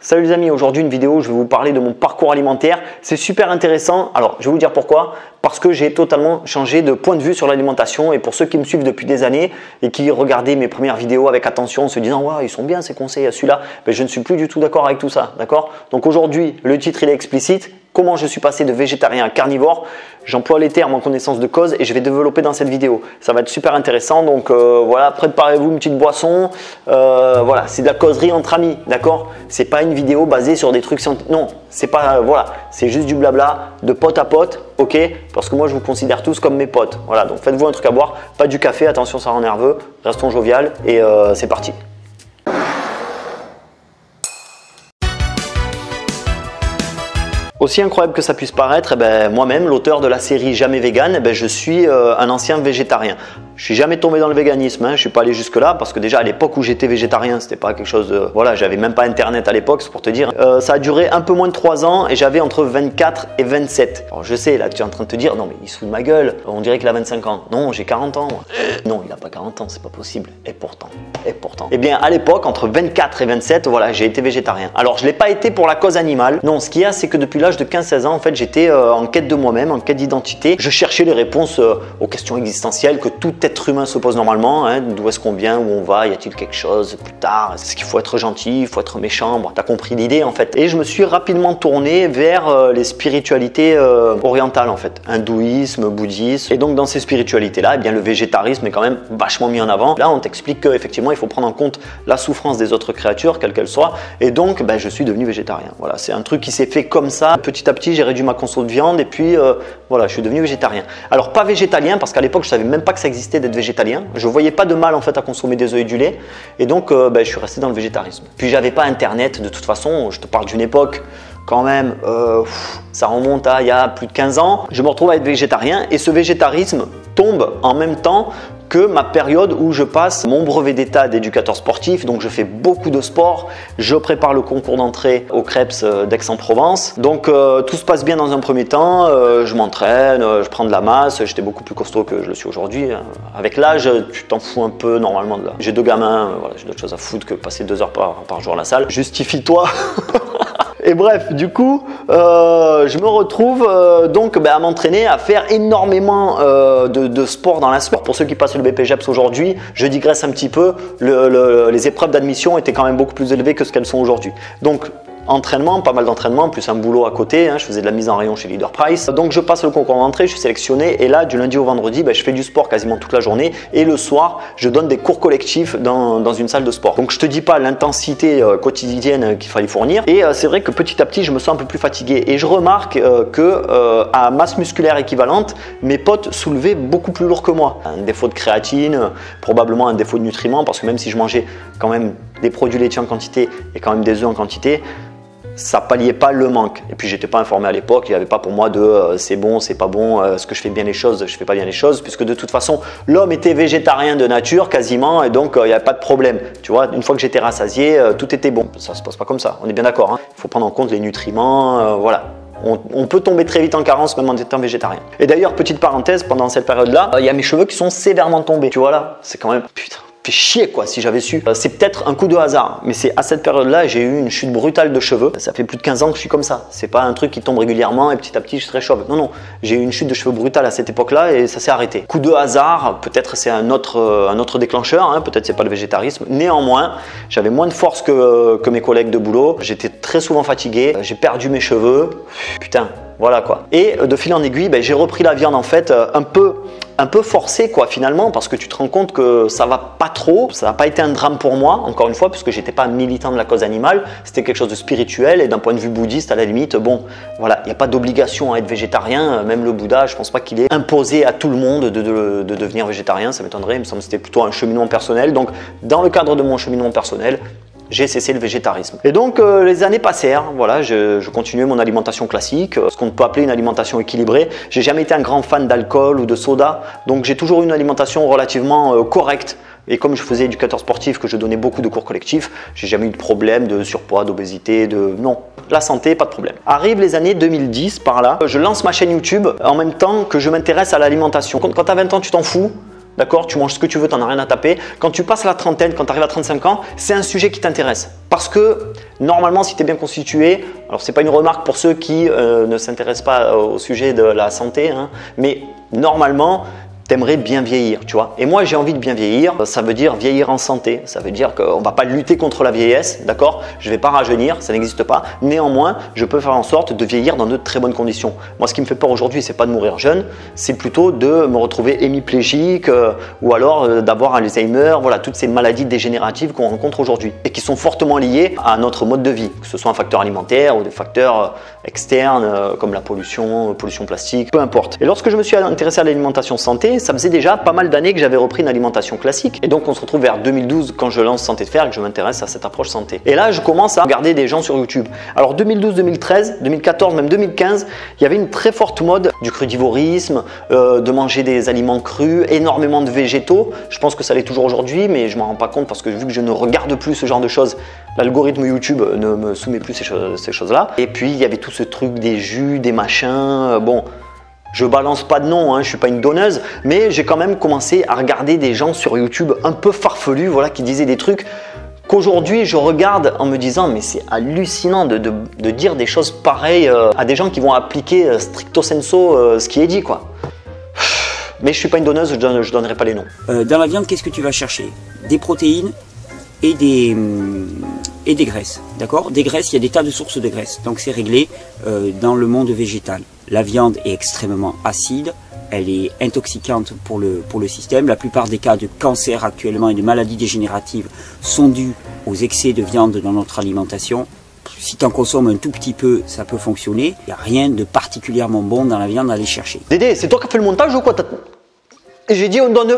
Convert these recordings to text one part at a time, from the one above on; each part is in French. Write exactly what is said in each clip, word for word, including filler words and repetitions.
Salut les amis, aujourd'hui une vidéo où je vais vous parler de mon parcours alimentaire. C'est super intéressant. Alors je vais vous dire pourquoi. Parce que j'ai totalement changé de point de vue sur l'alimentation et pour ceux qui me suivent depuis des années et qui regardaient mes premières vidéos avec attention en se disant ouais, ils sont bien ces conseils à celui-là, ben, je ne suis plus du tout d'accord avec tout ça. D'accord. Donc aujourd'hui le titre il est explicite. Comment je suis passé de végétarien à carnivore. J'emploie les termes en connaissance de cause et je vais développer dans cette vidéo. Ça va être super intéressant. Donc euh, voilà, préparez-vous une petite boisson. Euh, voilà, c'est de la causerie entre amis, d'accord? C'est pas une vidéo basée sur des trucs scientifiques. Non, c'est pas euh, voilà, c'est juste du blabla de pote à pote, ok? Parce que moi je vous considère tous comme mes potes. Voilà, donc faites-vous un truc à boire, pas du café. Attention, ça rend nerveux. Restons jovial et euh, c'est parti. Aussi incroyable que ça puisse paraître, eh ben, moi-même, l'auteur de la série Jamais Vegan, eh ben, je suis euh, un ancien végétarien. Je suis jamais tombé dans le véganisme, hein. Je suis pas allé jusque là parce que déjà à l'époque où j'étais végétarien, c'était pas quelque chose de... Voilà, j'avais même pas internet à l'époque, c'est pour te dire. Euh, ça a duré un peu moins de trois ans et j'avais entre vingt-quatre et vingt-sept. Alors je sais, là tu es en train de te dire, non mais il se fout de ma gueule, on dirait qu'il a vingt-cinq ans. Non, j'ai quarante ans. Moi. Non, il a pas quarante ans, c'est pas possible. Et pourtant, et pourtant. Eh bien à l'époque, entre vingt-quatre et vingt-sept, voilà, j'ai été végétarien. Alors je l'ai pas été pour la cause animale. Non, ce qu'il y a, c'est que depuis l'âge de quinze seize ans, en fait, j'étais euh, en quête de moi-même, en quête d'identité. Je cherchais les réponses euh, aux questions existentielles que tout être humain se pose normalement, hein. D'où est-ce qu'on vient, où on va, y a-t-il quelque chose plus tard, est-ce qu'il faut être gentil, il faut être méchant, bon, t'as compris l'idée en fait. Et je me suis rapidement tourné vers euh, les spiritualités euh, orientales en fait, hindouisme, bouddhisme. Et donc dans ces spiritualités là, eh bien le végétarisme est quand même vachement mis en avant. Là on t'explique qu'effectivement il faut prendre en compte la souffrance des autres créatures, quelle qu'elle soit. Et donc ben, je suis devenu végétarien. Voilà, c'est un truc qui s'est fait comme ça. Petit à petit j'ai réduit ma conso de viande et puis euh, voilà, je suis devenu végétarien. Alors pas végétalien parce qu'à l'époque je savais même pas que ça existait d'être végétalien. Je voyais pas de mal en fait à consommer des œufs et du lait et donc euh, ben, je suis resté dans le végétarisme. Puis j'avais pas internet de toute façon, je te parle d'une époque quand même, euh, pff, ça remonte à il y a plus de quinze ans. Je me retrouve à être végétarien et ce végétarisme tombe en même temps que ma période où je passe mon brevet d'état d'éducateur sportif. Donc je fais beaucoup de sport, je prépare le concours d'entrée au Krebs d'Aix-en-Provence. Donc euh, tout se passe bien dans un premier temps, euh, je m'entraîne, euh, je prends de la masse, j'étais beaucoup plus costaud que je le suis aujourd'hui. Avec l'âge, tu t'en fous un peu normalement de là. J'ai deux gamins, euh, voilà, j'ai d'autres choses à foutre que passer deux heures par, par jour à la salle. Justifie-toi. Et bref, du coup, euh, je me retrouve euh, donc ben, à m'entraîner, à faire énormément euh, de, de sport dans la sport. Pour ceux qui passent le B P J E P S aujourd'hui, je digresse un petit peu, le, le, les épreuves d'admission étaient quand même beaucoup plus élevées que ce qu'elles sont aujourd'hui. Donc, entraînement, pas mal d'entraînement, plus un boulot à côté, hein, je faisais de la mise en rayon chez Leader Price. Donc je passe le concours d'entrée, je suis sélectionné et là du lundi au vendredi, ben, je fais du sport quasiment toute la journée et le soir, je donne des cours collectifs dans, dans une salle de sport. Donc je te dis pas l'intensité euh, quotidienne qu'il fallait fournir et euh, c'est vrai que petit à petit, je me sens un peu plus fatigué et je remarque euh, que euh, à masse musculaire équivalente, mes potes soulevaient beaucoup plus lourd que moi. Un défaut de créatine, euh, probablement un défaut de nutriments parce que même si je mangeais quand même des produits laitiers en quantité et quand même des œufs en quantité, ça palliait pas le manque. Et puis j'étais pas informé à l'époque, il n'y avait pas pour moi de euh, c'est bon, c'est pas bon, euh, est-ce que je fais bien les choses, je fais pas bien les choses, puisque de toute façon l'homme était végétarien de nature quasiment et donc il euh, n'y avait pas de problème. Tu vois, une fois que j'étais rassasié, euh, tout était bon. Ça se passe pas comme ça, on est bien d'accord. Hein. Il faut prendre en compte les nutriments, euh, voilà. On, on peut tomber très vite en carence même en étant végétarien. Et d'ailleurs, petite parenthèse, pendant cette période-là, il euh, y a mes cheveux qui sont sévèrement tombés. Tu vois là, c'est quand même putain. Fait chier quoi si j'avais su. Euh, c'est peut-être un coup de hasard, mais c'est à cette période-là j'ai eu une chute brutale de cheveux. Ça fait plus de quinze ans que je suis comme ça. C'est pas un truc qui tombe régulièrement et petit à petit je serais chauve. Non non, j'ai eu une chute de cheveux brutale à cette époque-là et ça s'est arrêté. Coup de hasard, peut-être c'est un autre, euh, un autre déclencheur, hein, peut-être c'est pas le végétarisme. Néanmoins, j'avais moins de force que, que mes collègues de boulot. J'étais très souvent fatigué. J'ai perdu mes cheveux. Putain. Voilà quoi. Et de fil en aiguille, ben, j'ai repris la viande en fait un peu, un peu forcé quoi finalement parce que tu te rends compte que ça va pas trop. Ça n'a pas été un drame pour moi encore une fois parce que j'étais pas militant de la cause animale. C'était quelque chose de spirituel et d'un point de vue bouddhiste à la limite, bon voilà, il n'y a pas d'obligation à être végétarien. Même le Bouddha, je pense pas qu'il ait imposé à tout le monde de, de, de devenir végétarien. Ça m'étonnerait. Il me semble que c'était plutôt un cheminement personnel. Donc dans le cadre de mon cheminement personnel, j'ai cessé le végétarisme. Et donc euh, les années passèrent, voilà, je, je continuais mon alimentation classique, ce qu'on peut appeler une alimentation équilibrée. J'ai jamais été un grand fan d'alcool ou de soda, donc j'ai toujours eu une alimentation relativement euh, correcte. Et comme je faisais éducateur sportif, que je donnais beaucoup de cours collectifs, j'ai jamais eu de problème de surpoids, d'obésité, de... Non, la santé, pas de problème. Arrivent les années deux mille dix, par là, je lance ma chaîne YouTube en même temps que je m'intéresse à l'alimentation. Quand, quand tu as vingt ans, tu t'en fous. D'accord, tu manges ce que tu veux, tu n'en as rien à taper. Quand tu passes la trentaine, quand tu arrives à trente-cinq ans, c'est un sujet qui t'intéresse. Parce que normalement, si tu es bien constitué, alors ce n'est pas une remarque pour ceux qui euh, ne s'intéressent pas au sujet de la santé, hein, mais normalement, tu aimerais bien vieillir, tu vois. Et moi, j'ai envie de bien vieillir. Ça veut dire vieillir en santé. Ça veut dire qu'on ne va pas lutter contre la vieillesse, d'accord? Je ne vais pas rajeunir, ça n'existe pas. Néanmoins, je peux faire en sorte de vieillir dans de très bonnes conditions. Moi, ce qui me fait peur aujourd'hui, c'est pas de mourir jeune, c'est plutôt de me retrouver hémiplégique euh, ou alors euh, d'avoir Alzheimer. Voilà, toutes ces maladies dégénératives qu'on rencontre aujourd'hui et qui sont fortement liées à notre mode de vie, que ce soit un facteur alimentaire ou des facteurs externes euh, comme la pollution, pollution plastique, peu importe. Et lorsque je me suis intéressé à l'alimentation santé, ça faisait déjà pas mal d'années que j'avais repris une alimentation classique. Et donc, on se retrouve vers deux mille douze quand je lance Santé de Fer et que je m'intéresse à cette approche santé. Et là, je commence à regarder des gens sur YouTube. Alors, deux mille douze, deux mille treize, deux mille quatorze, même deux mille quinze, il y avait une très forte mode du crudivorisme, euh, de manger des aliments crus, énormément de végétaux. Je pense que ça l'est toujours aujourd'hui, mais je ne m'en rends pas compte parce que vu que je ne regarde plus ce genre de choses, l'algorithme YouTube ne me soumet plus ces, cho ces choses-là. Et puis, il y avait tout ce truc des jus, des machins. Bon. Je balance pas de nom, hein, je ne suis pas une donneuse, mais j'ai quand même commencé à regarder des gens sur YouTube un peu farfelus, voilà, qui disaient des trucs qu'aujourd'hui je regarde en me disant mais c'est hallucinant de, de, de dire des choses pareilles euh, à des gens qui vont appliquer euh, stricto sensu euh, ce qui est dit, quoi. Mais je ne suis pas une donneuse, je ne donne, donnerai pas les noms. Euh, dans la viande, qu'est-ce que tu vas chercher? Des protéines et des, et des graisses, d'accord? Des graisses, il y a des tas de sources de graisses, donc c'est réglé euh, dans le monde végétal. La viande est extrêmement acide, elle est intoxicante pour le, pour le système. La plupart des cas de cancer actuellement et de maladies dégénératives sont dus aux excès de viande dans notre alimentation. Si tu en consommes un tout petit peu, ça peut fonctionner. Il n'y a rien de particulièrement bon dans la viande à aller chercher. Dédé, c'est toi qui as fait le montage ou quoi? J'ai dit on donne...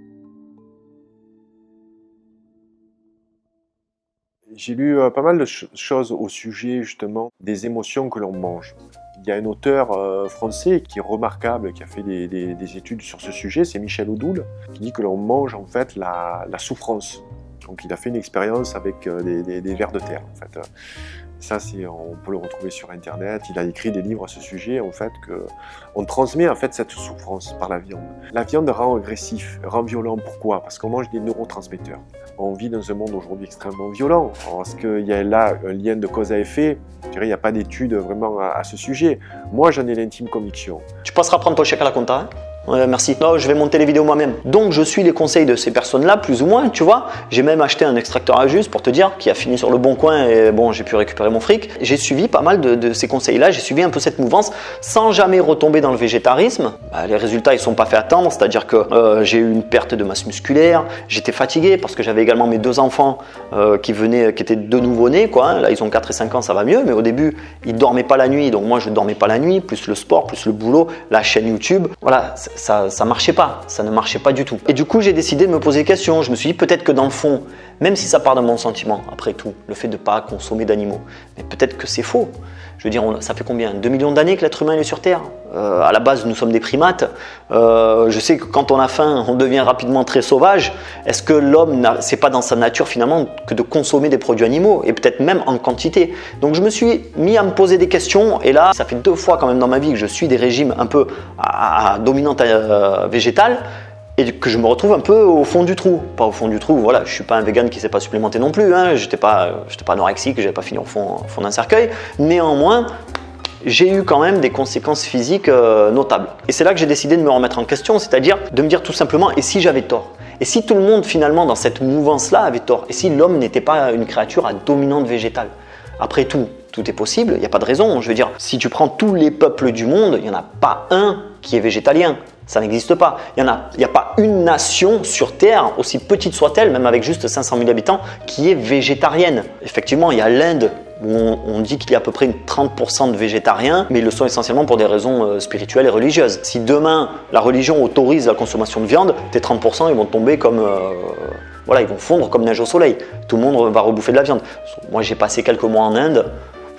J'ai lu euh, pas mal de ch choses au sujet justement des émotions que l'on mange. Il y a un auteur euh, français qui est remarquable, qui a fait des, des, des études sur ce sujet, c'est Michel Odoul, qui dit que l'on mange en fait la, la souffrance. Donc il a fait une expérience avec euh, des, des, des vers de terre en fait. Ça, c'est, on peut le retrouver sur internet. Il a écrit des livres à ce sujet, en fait, que on transmet en fait cette souffrance par la viande. La viande rend agressif, rend violent. Pourquoi? Parce qu'on mange des neurotransmetteurs. On vit dans un monde aujourd'hui extrêmement violent. Parce qu'il y a là un lien de cause à effet. Je dirais, il n'y a pas d'études vraiment à, à ce sujet. Moi, j'en ai l'intime conviction. Tu passeras prendre ton chèque à la compta, hein? Ouais, merci. Non, je vais monter les vidéos moi-même. Donc, je suis les conseils de ces personnes-là, plus ou moins, tu vois. J'ai même acheté un extracteur à jus, pour te dire, qui a fini sur le bon coin et bon, j'ai pu récupérer mon fric. J'ai suivi pas mal de, de ces conseils-là. J'ai suivi un peu cette mouvance sans jamais retomber dans le végétarisme. Bah, les résultats, ils sont pas fait attendre. C'est-à-dire que euh, j'ai eu une perte de masse musculaire. J'étais fatigué parce que j'avais également mes deux enfants euh, qui venaient, qui étaient deux nouveau-nés, quoi. Là, ils ont quatre et cinq ans, ça va mieux. Mais au début, ils dormaient pas la nuit. Donc, moi, je dormais pas la nuit. Plus le sport, plus le boulot, la chaîne YouTube. Voilà. Ça, ça marchait pas, ça ne marchait pas du tout. Et du coup, j'ai décidé de me poser des questions. Je me suis dit peut-être que dans le fond, même si ça part d'un bon sentiment, après tout, le fait de ne pas consommer d'animaux, mais peut-être que c'est faux. Je veux dire, on, ça fait combien? deux millions d'années que l'être humain est sur Terre. Euh, à la base, nous sommes des primates. Euh, je sais que quand on a faim, on devient rapidement très sauvage. Est-ce que l'homme, c'est pas dans sa nature finalement que de consommer des produits animaux et peut-être même en quantité? Donc je me suis mis à me poser des questions et là, ça fait deux fois quand même dans ma vie que je suis des régimes un peu à, à dominante euh, végétale. Et que je me retrouve un peu au fond du trou. Pas au fond du trou, voilà, je suis pas un vegan qui ne s'est pas supplémenté non plus, hein. J'étais pas, j'étais pas anorexique, j'avais pas fini au fond, au fond d'un cercueil. Néanmoins, j'ai eu quand même des conséquences physiques euh, notables. Et c'est là que j'ai décidé de me remettre en question, c'est-à-dire de me dire tout simplement, et si j'avais tort? Et si tout le monde finalement dans cette mouvance-là avait tort? Et si l'homme n'était pas une créature à dominante végétale? Après tout, tout est possible, il n'y a pas de raison. Je veux dire, si tu prends tous les peuples du monde, il n'y en a pas un qui est végétalien. Ça n'existe pas. Il n'y a, a pas une nation sur Terre, aussi petite soit-elle, même avec juste cinq cent mille habitants, qui est végétarienne. Effectivement, il y a l'Inde, où on, on dit qu'il y a à peu près une trente pour cent de végétariens, mais ils le sont essentiellement pour des raisons euh, spirituelles et religieuses. Si demain, la religion autorise la consommation de viande, tes trente pour cent, ils vont tomber comme... Euh, voilà, ils vont fondre comme neige au soleil. Tout le monde va rebouffer de la viande. Moi, j'ai passé quelques mois en Inde.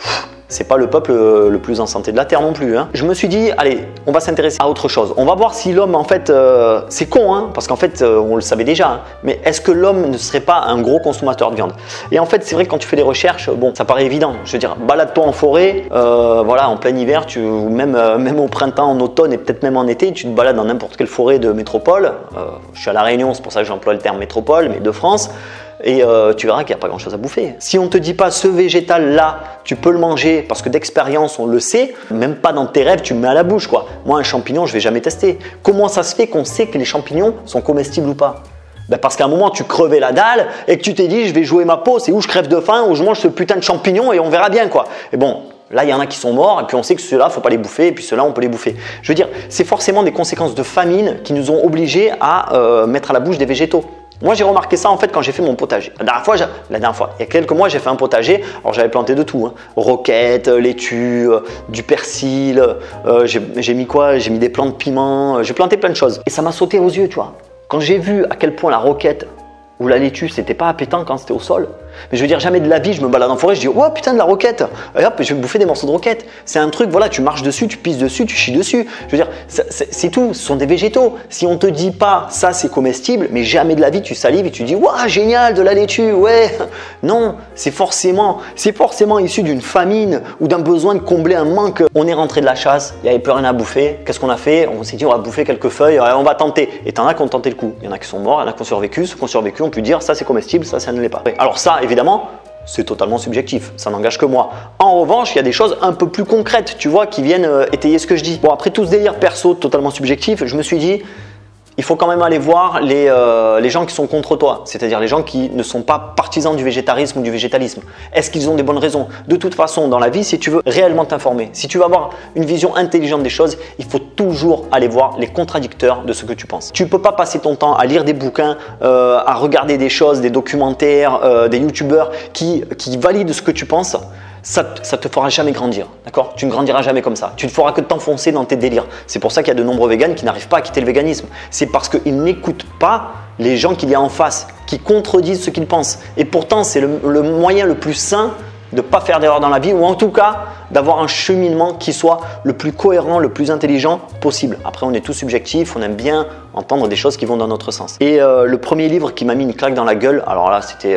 c'est pas le peuple le plus en santé de la Terre non plus. Hein. Je me suis dit, allez, on va s'intéresser à autre chose. On va voir si l'homme, en fait, euh, c'est con, hein, parce qu'en fait, euh, on le savait déjà, hein, mais est-ce que l'homme ne serait pas un gros consommateur de viande? Et en fait, c'est vrai que quand tu fais des recherches, bon, ça paraît évident. Je veux dire, balade-toi en forêt, euh, voilà, en plein hiver, tu, ou même, euh, même au printemps, en automne et peut-être même en été, tu te balades dans n'importe quelle forêt de métropole. Euh, je suis à La Réunion, c'est pour ça que j'emploie le terme métropole, mais de France. Et euh, tu verras qu'il n'y a pas grand chose à bouffer. Si on ne te dit pas ce végétal là, tu peux le manger parce que d'expérience on le sait, même pas dans tes rêves tu me mets à la bouche quoi. Moi un champignon je vais jamais tester. Comment ça se fait qu'on sait que les champignons sont comestibles ou pas? Ben parce qu'à un moment tu crevais la dalle et que tu t'es dit je vais jouer ma peau, c'est où je crève de faim ou je mange ce putain de champignon et on verra bien quoi. Et bon, là, il y en a qui sont morts et puis on sait que ceux-là, il ne faut pas les bouffer et puis ceux-là, on peut les bouffer. Je veux dire, c'est forcément des conséquences de famine qui nous ont obligés à euh, mettre à la bouche des végétaux. Moi, j'ai remarqué ça en fait quand j'ai fait mon potager. La dernière fois, la dernière fois, il y a quelques mois, j'ai fait un potager. Alors, j'avais planté de tout, hein. Roquettes, laitue, euh, du persil. Euh, j'ai mis quoi? J'ai mis des plants de piment. Euh, j'ai planté plein de choses. Et ça m'a sauté aux yeux, tu vois. Quand j'ai vu à quel point la roquette ou la laitue, c'était pas appétant quand c'était au sol. Mais je veux dire, jamais de la vie, je me balade en forêt, je dis, oh putain de la roquette, et hop, je vais bouffer des morceaux de roquette. C'est un truc, voilà, tu marches dessus, tu pisses dessus, tu chies dessus. Je veux dire, c'est tout, ce sont des végétaux. Si on te dit pas, ça c'est comestible, mais jamais de la vie, tu salives et tu dis, waouh, génial, de la laitue, ouais. Non, c'est forcément, c'est forcément issu d'une famine ou d'un besoin de combler un manque. On est rentré de la chasse, il n'y avait plus rien à bouffer. Qu'est-ce qu'on a fait? On s'est dit, on va bouffer quelques feuilles, on va tenter. Et t'en as qui ont tenté le coup. Il y en a qui sont morts, il y en a qui ont survécu. Ceux qui ont survécu ont pu dire, ça c'est comestible, ça, ça ne l'est pas. Alors ça, évidemment, c'est totalement subjectif, ça n'engage que moi. En revanche, il y a des choses un peu plus concrètes, tu vois, qui viennent euh, étayer ce que je dis. Bon, après tout ce délire perso totalement subjectif, je me suis dit, il faut quand même aller voir les, euh, les gens qui sont contre toi, c'est-à-dire les gens qui ne sont pas partisans du végétarisme ou du végétalisme. Est-ce qu'ils ont des bonnes raisons? De toute façon, dans la vie, si tu veux réellement t'informer, si tu veux avoir une vision intelligente des choses, il faut toujours aller voir les contradicteurs de ce que tu penses. Tu ne peux pas passer ton temps à lire des bouquins, euh, à regarder des choses, des documentaires, euh, des youtubeurs qui, qui valident ce que tu penses. Ça ne te fera jamais grandir, d'accord? Tu ne grandiras jamais comme ça. Tu ne feras que t'enfoncer dans tes délires. C'est pour ça qu'il y a de nombreux véganes qui n'arrivent pas à quitter le véganisme. C'est parce qu'ils n'écoutent pas les gens qu'il y a en face, qui contredisent ce qu'ils pensent. Et pourtant, c'est le, le moyen le plus sain de ne pas faire d'erreur dans la vie, ou en tout cas d'avoir un cheminement qui soit le plus cohérent, le plus intelligent possible. Après, on est tous subjectifs, on aime bien entendre des choses qui vont dans notre sens. Et euh, le premier livre qui m'a mis une claque dans la gueule, alors là, c'était...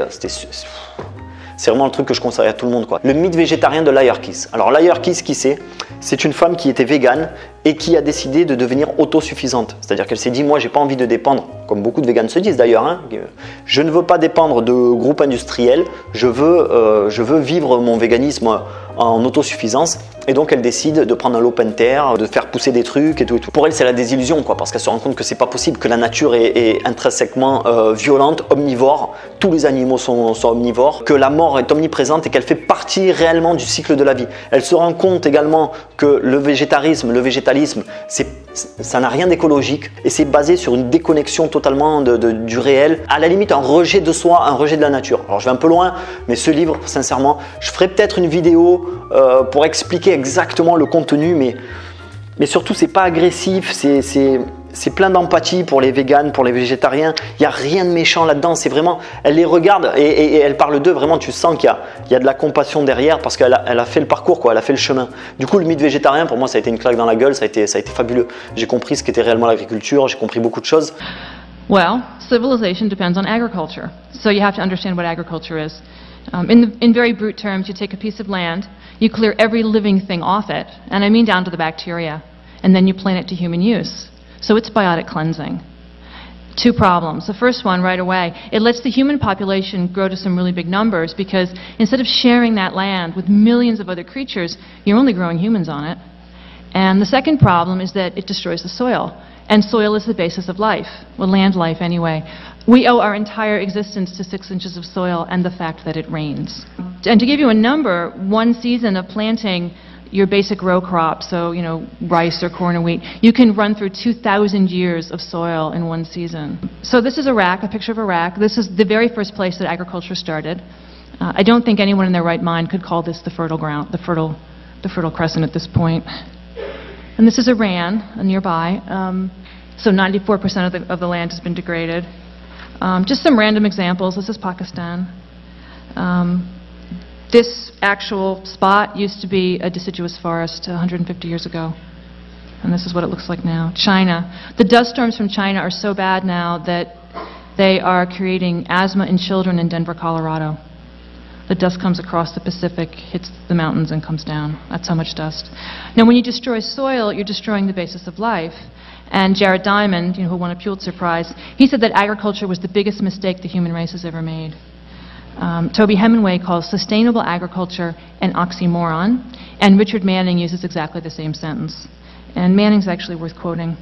C'est vraiment le truc que je conseille à tout le monde, quoi. Le mythe végétarien de Laerkis. Alors Laerkis, qui c'est? C'est une femme qui était végane et qui a décidé de devenir autosuffisante. C'est-à-dire qu'elle s'est dit, moi j'ai pas envie de dépendre, comme beaucoup de véganes se disent d'ailleurs, hein, je ne veux pas dépendre de groupes industriels, je veux, euh, je veux vivre mon véganisme en autosuffisance. Et donc elle décide de prendre un lopin de terre, de faire pousser des trucs et tout et tout. Pour elle c'est la désillusion, quoi, parce qu'elle se rend compte que c'est pas possible, que la nature est, est intrinsèquement euh, violente, omnivore, tous les animaux sont, sont omnivores, que la mort est omniprésente et qu'elle fait partie réellement du cycle de la vie. Elle se rend compte également que le végétarisme, le végétalisme, c'est, ça n'a rien d'écologique et c'est basé sur une déconnexion totalement de, de, du réel, à la limite un rejet de soi, un rejet de la nature. Alors je vais un peu loin, mais ce livre, sincèrement, je ferai peut-être une vidéo euh, pour expliquer exactement le contenu, mais, mais surtout c'est pas agressif, c'est plein d'empathie pour les véganes, pour les végétariens. Il n'y a rien de méchant là-dedans, c'est vraiment, elle les regarde et, et, et elle parle d'eux, vraiment tu sens qu'il y, y a de la compassion derrière parce qu'elle a, elle a fait le parcours, quoi, elle a fait le chemin. Du coup le mythe végétarien pour moi ça a été une claque dans la gueule, ça a été, ça a été fabuleux. J'ai compris ce qu'était réellement l'agriculture, j'ai compris beaucoup de choses. Well, civilization depends on agriculture, so you have to understand what agriculture is. Um, in, the, in very brute terms, you take a piece of land, you clear every living thing off it, and I mean down to the bacteria, and then you plant it to human use. So it's biotic cleansing. Two problems. The first one, right away, it lets the human population grow to some really big numbers because instead of sharing that land with millions of other creatures, you're only growing humans on it. And the second problem is that it destroys the soil. And soil is the basis of life, well, land life anyway. We owe our entire existence to six inches of soil and the fact that it rains. And to give you a number, one season of planting your basic row crop, so, you know, rice or corn or wheat, you can run through two thousand years of soil in one season. So this is Iraq, a picture of Iraq. This is the very first place that agriculture started. Uh, I don't think anyone in their right mind could call this the fertile ground, the fertile, the fertile crescent at this point. And this is Iran, uh, nearby. Um, so ninety-four percent of the, of the land has been degraded. Um, just some random examples. This is Pakistan. Um, This actual spot used to be a deciduous forest one hundred fifty years ago. And this is what it looks like now. China. The dust storms from China are so bad now that they are creating asthma in children in Denver, Colorado. The dust comes across the Pacific, hits the mountains, and comes down. That's how much dust. Now, when you destroy soil, you're destroying the basis of life. And Jared Diamond, you know, who won a Pulitzer Prize, he said that agriculture was the biggest mistake the human race has ever made. Um, Toby Hemingway calls sustainable agriculture an oxymoron, and Richard Manning uses exactly the same sentence. And Manning's actually worth quoting.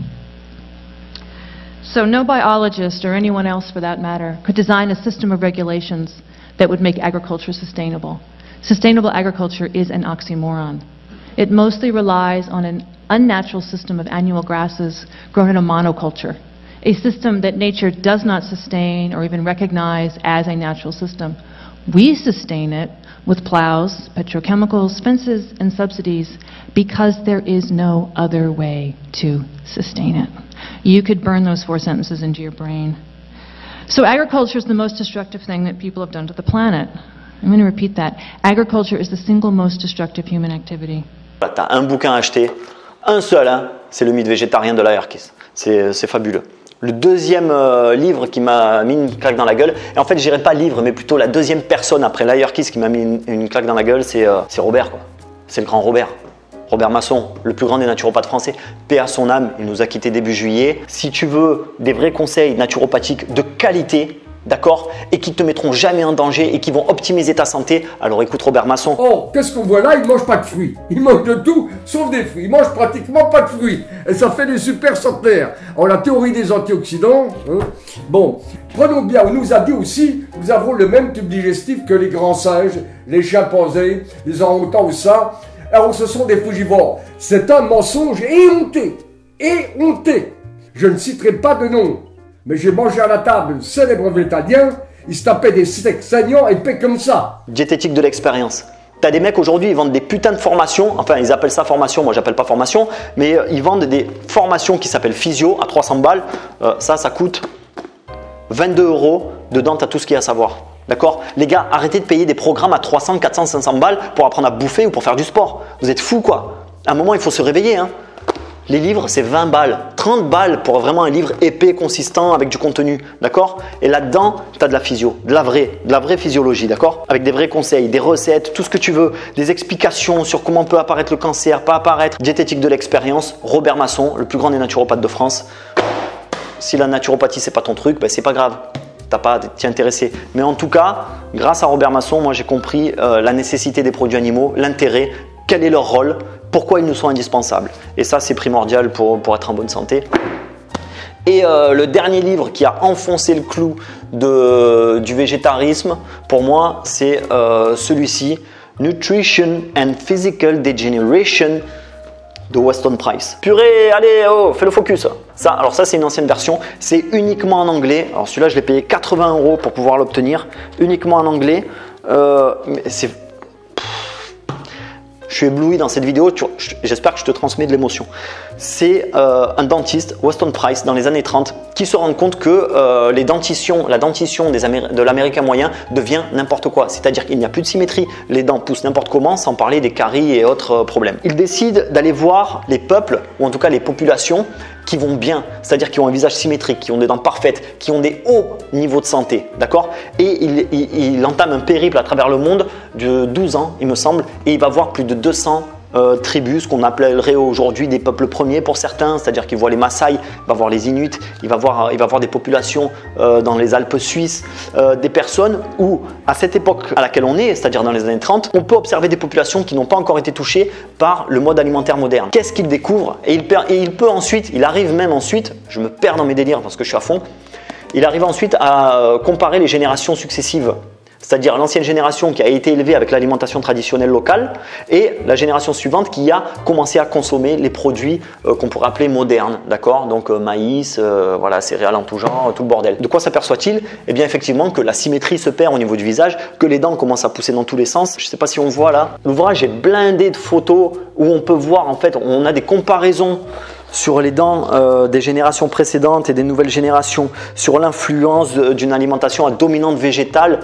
So no biologist, or anyone else for that matter, could design a system of regulations that would make agriculture sustainable. Sustainable agriculture is an oxymoron. It mostly relies on an unnatural system of annual grasses grown in a monoculture, a system that nature does not sustain or even recognize as a natural system. We sustain it with plows, petrochemicals, fences, and subsidies because there is no other way to sustain it. You could burn those four sentences into your brain. So agriculture is the most destructive thing that people have done to the planet. I'm going to repeat that. Agriculture is the single most destructive human activity. Tu as un bouquin à acheter, un seul, hein, c'est le mythe végétarien de Laërkis. C'est fabuleux. Le deuxième euh, livre qui m'a mis une claque dans la gueule, et en fait je dirais pas livre, mais plutôt la deuxième personne après Laërkis qui m'a mis une, une claque dans la gueule, c'est euh, Robert, quoi. C'est le grand Robert. Robert Masson, le plus grand des naturopathes français, paix à son âme, il nous a quittés début juillet. Si tu veux des vrais conseils naturopathiques de qualité, d'accord, et qui ne te mettront jamais en danger et qui vont optimiser ta santé, alors écoute Robert Masson. Oh, qu'est-ce qu'on voit là? Il ne mange pas de fruits. Il mange de tout, sauf des fruits. Il mange pratiquement pas de fruits. Et ça fait des super centenaires. Alors la théorie des antioxydants, hein. Bon, prenons bien, on nous a dit aussi, nous avons le même tube digestif que les grands singes, les chimpanzés, les orang-outans ou ça. Alors ce sont des frugivores. C'est un mensonge éhonté. Éhonté. Je ne citerai pas de nom. Mais j'ai mangé à la table un célèbre végétalien, il se tapait des steaks saignants épais comme ça. Diététique de l'expérience. T'as des mecs aujourd'hui, ils vendent des putains de formations, enfin ils appellent ça formation, moi j'appelle pas formation, mais euh, ils vendent des formations qui s'appellent physio à trois cents balles. Euh, ça, ça coûte vingt-deux euros. Dedans, t'as tout ce qu'il y a à savoir. D'accord? Les gars, arrêtez de payer des programmes à trois cents, quatre cents, cinq cents balles pour apprendre à bouffer ou pour faire du sport. Vous êtes fous quoi. À un moment, il faut se réveiller, hein. Les livres, c'est vingt balles, trente balles pour vraiment un livre épais, consistant, avec du contenu, d'accord? Et là-dedans, tu as de la physio, de la vraie, de la vraie physiologie, d'accord? Avec des vrais conseils, des recettes, tout ce que tu veux, des explications sur comment peut apparaître le cancer, pas apparaître. Diététique de l'expérience, Robert Masson, le plus grand des naturopathes de France. Si la naturopathie, c'est pas ton truc, ben c'est pas grave. T'as pas à t'y intéresser. Mais en tout cas, grâce à Robert Masson, moi j'ai compris euh, la nécessité des produits animaux, l'intérêt, quel est leur rôle, pourquoi ils nous sont indispensables. Et ça, c'est primordial pour, pour être en bonne santé. Et euh, le dernier livre qui a enfoncé le clou de, du végétarisme, pour moi, c'est euh, celui-ci, Nutrition and Physical Degeneration de Weston Price. Purée, allez, oh, fais le focus. Ça, alors ça, c'est une ancienne version. C'est uniquement en anglais. Alors celui-là, je l'ai payé quatre-vingts euros pour pouvoir l'obtenir. Uniquement en anglais. Euh, c'est Je suis ébloui dans cette vidéo, j'espère que je te transmets de l'émotion. C'est euh, un dentiste, Weston Price, dans les années trente, qui se rend compte que euh, les dentitions, la dentition des Améri de l'Américain moyen devient n'importe quoi. C'est-à-dire qu'il n'y a plus de symétrie, les dents poussent n'importe comment, sans parler des caries et autres euh, problèmes. Il décide d'aller voir les peuples, ou en tout cas les populations, qui vont bien, c'est-à-dire qui ont un visage symétrique, qui ont des dents parfaites, qui ont des hauts niveaux de santé, d'accord? Et il, il, il entame un périple à travers le monde de douze ans, il me semble, et il va voir plus de deux cents euh, tribus, ce qu'on appellerait aujourd'hui des peuples premiers pour certains, c'est-à-dire qu'il voit les Maasai, il va voir les Inuits, il va voir, il va voir des populations euh, dans les Alpes suisses, euh, des personnes où, à cette époque à laquelle on est, c'est-à-dire dans les années trente, on peut observer des populations qui n'ont pas encore été touchées par le mode alimentaire moderne. Qu'est-ce qu'il découvre? Et il, et il peut ensuite, il arrive même ensuite, je me perds dans mes délires parce que je suis à fond, il arrive ensuite à comparer les générations successives. C'est-à-dire l'ancienne génération qui a été élevée avec l'alimentation traditionnelle locale et la génération suivante qui a commencé à consommer les produits euh, qu'on pourrait appeler modernes, d'accord? Donc euh, maïs, euh, voilà, céréales en tout genre, tout le bordel. De quoi s'aperçoit-il? Eh bien effectivement que la symétrie se perd au niveau du visage, que les dents commencent à pousser dans tous les sens. Je ne sais pas si on voit là. L'ouvrage est blindé de photos où on peut voir en fait, on a des comparaisons sur les dents euh, des générations précédentes et des nouvelles générations, sur l'influence d'une alimentation à dominante végétale.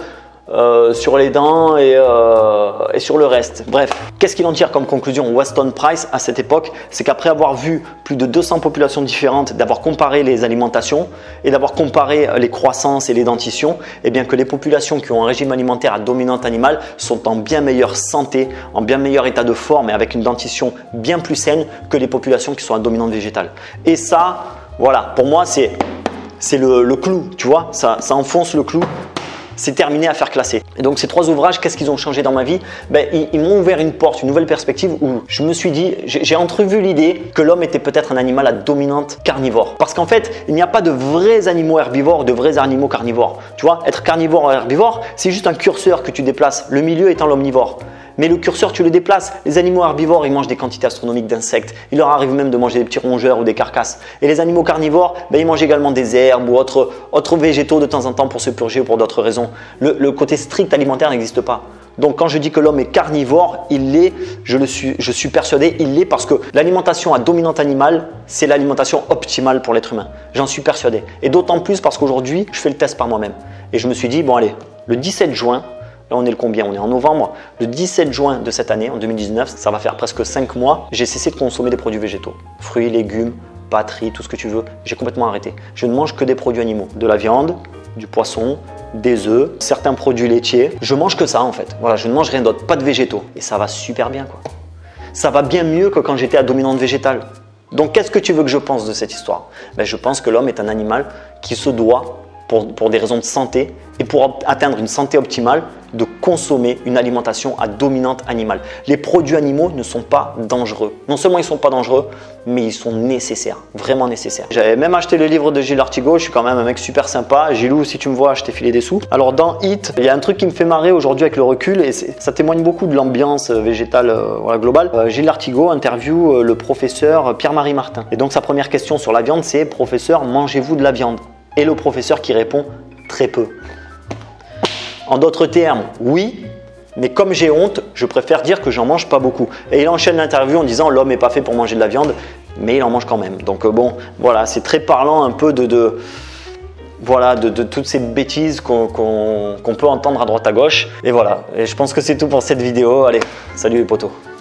euh, sur les dents et, euh, et sur le reste. Bref, qu'est-ce qu'il en tire comme conclusion Weston Price à cette époque? C'est qu'après avoir vu plus de deux cents populations différentes, d'avoir comparé les alimentations et d'avoir comparé les croissances et les dentitions, et bien que les populations qui ont un régime alimentaire à dominante animale sont en bien meilleure santé, en bien meilleur état de forme et avec une dentition bien plus saine que les populations qui sont à dominante végétale. Et ça, voilà, pour moi c'est c'est le, le clou, tu vois, ça, ça enfonce le clou. C'est terminé à faire classer. Et donc ces trois ouvrages, qu'est-ce qu'ils ont changé dans ma vie? Ben, Ils, ils m'ont ouvert une porte, une nouvelle perspective où je me suis dit, j'ai entrevu l'idée que l'homme était peut-être un animal à dominante carnivore. Parce qu'en fait, il n'y a pas de vrais animaux herbivores, de vrais animaux carnivores. Tu vois, être carnivore ou herbivore, c'est juste un curseur que tu déplaces, le milieu étant l'omnivore. Mais le curseur, tu le déplaces. Les animaux herbivores, ils mangent des quantités astronomiques d'insectes. Il leur arrive même de manger des petits rongeurs ou des carcasses. Et les animaux carnivores, ben, ils mangent également des herbes ou autres, autres végétaux de temps en temps pour se purger ou pour d'autres raisons. Le, le côté strict alimentaire n'existe pas. Donc quand je dis que l'homme est carnivore, il l'est, je, le suis, je suis persuadé, il l'est parce que l'alimentation à dominante animale, c'est l'alimentation optimale pour l'être humain. J'en suis persuadé. Et d'autant plus parce qu'aujourd'hui, je fais le test par moi-même. Et je me suis dit, bon allez, le dix-sept juin, là on est le combien? On est en novembre. Le dix-sept juin de cette année, en deux mille dix-neuf, ça va faire presque cinq mois, j'ai cessé de consommer des produits végétaux. Fruits, légumes, pâtes, riz, tout ce que tu veux. J'ai complètement arrêté. Je ne mange que des produits animaux. De la viande, du poisson, des œufs, certains produits laitiers. Je mange que ça en fait. Voilà, je ne mange rien d'autre, pas de végétaux. Et ça va super bien quoi. Ça va bien mieux que quand j'étais à dominante végétale. Donc qu'est-ce que tu veux que je pense de cette histoire? Ben, je pense que l'homme est un animal qui se doit, pour, pour des raisons de santé et pour atteindre une santé optimale, de consommer une alimentation à dominante animale. Les produits animaux ne sont pas dangereux. Non seulement ils ne sont pas dangereux, mais ils sont nécessaires, vraiment nécessaires. J'avais même acheté le livre de Gilles Artigot, je suis quand même un mec super sympa. Gilou, si tu me vois, je t'ai filé des sous. Alors dans Hit, il y a un truc qui me fait marrer aujourd'hui avec le recul et ça témoigne beaucoup de l'ambiance végétale euh, voilà, globale. Euh, Gilles Artigot interview euh, le professeur Pierre-Marie Martin. Et donc sa première question sur la viande, c'est « Professeur, mangez-vous de la viande ?» Et le professeur qui répond « Très peu ». En d'autres termes, oui, mais comme j'ai honte, je préfère dire que j'en mange pas beaucoup. Et il enchaîne l'interview en disant l'homme n'est pas fait pour manger de la viande, mais il en mange quand même. Donc bon, voilà, c'est très parlant un peu de, de, voilà, de, de toutes ces bêtises qu'on qu'on, qu'on peut entendre à droite à gauche. Et voilà, et je pense que c'est tout pour cette vidéo. Allez, salut les potos.